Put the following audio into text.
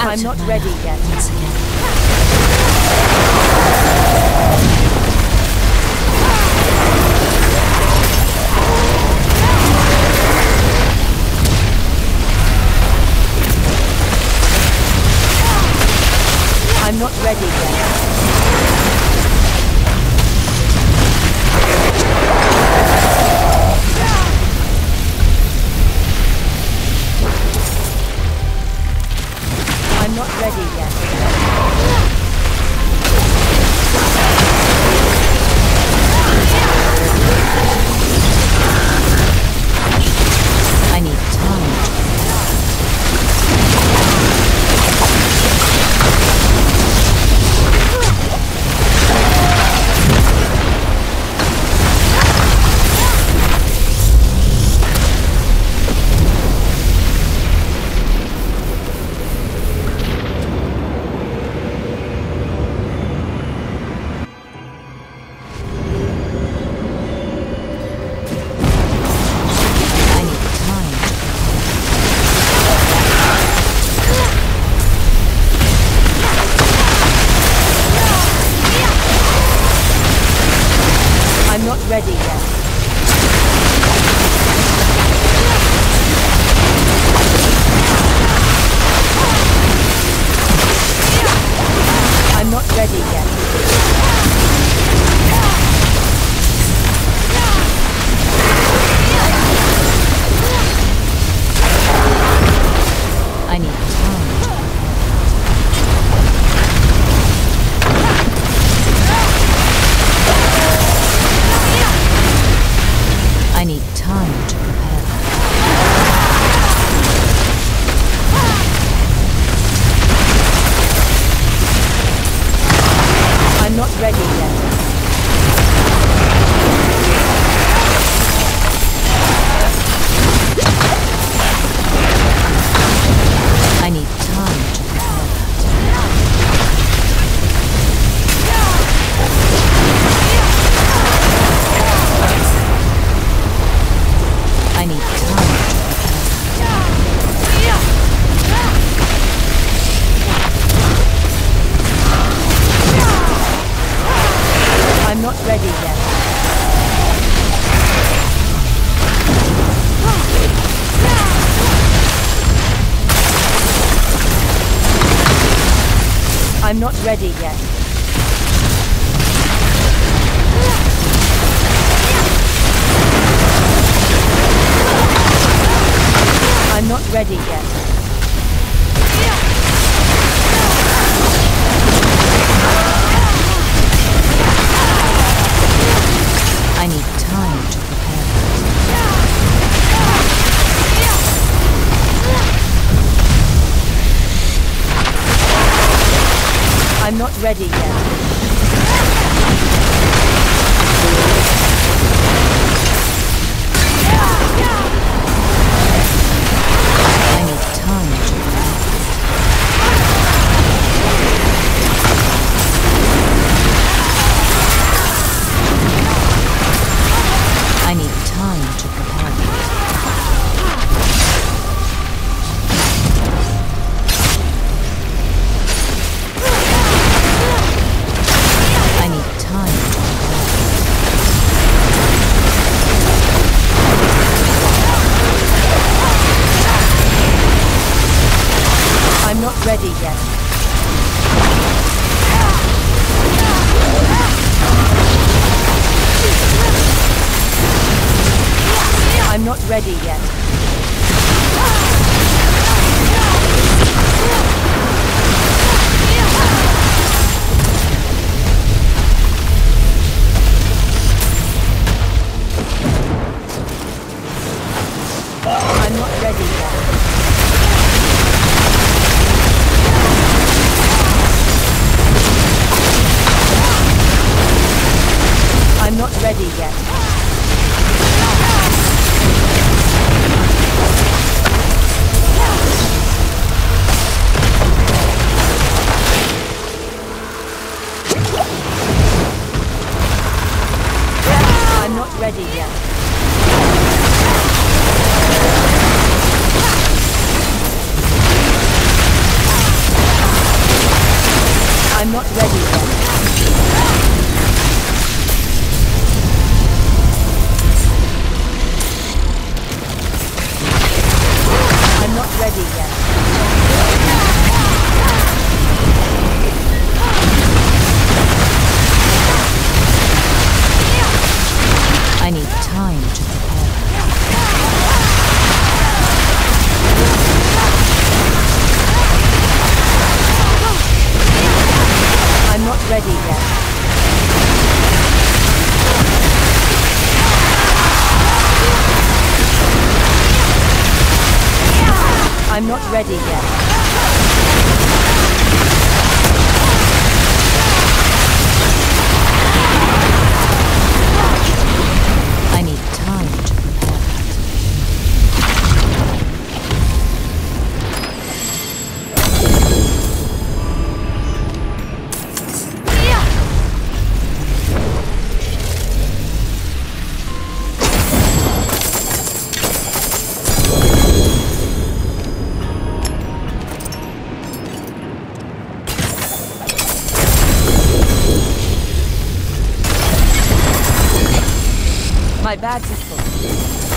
I'm not ready yet. Once again. I'm not ready yet. I'm not ready yet. I need time. Ready yet. I'm not ready yet. I need time. I need time to prepare. I'm not ready yet. I need time to prepare that. I need time to I'm not ready yet. I'm not ready yet. I'm not ready yet. I need time to prepare that. I'm not ready yet. I need time to prepare. I need time to prepare. I need time to I'm not ready yet. I'm not ready yet. I'm not ready yet. I'm not ready yet. I'm not ready yet. I'm not ready yet. I need time to prepare that. My bags are full.